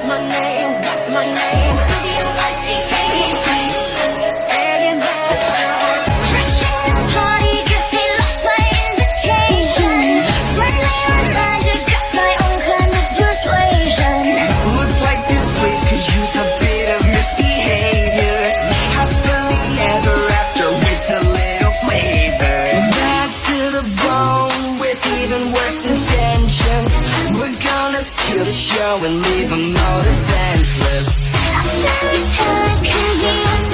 my name? What's my name? UwU saying that crashing the party 'cause they lost my invitation. Friendly reminders, got my own kind of persuasion. Looks like this place could use a bit of misbehavior. Happily ever after with a little flavor. Back to the bone with even worse intentions. We're gonna steal the show and leave them all defenseless. Every time can be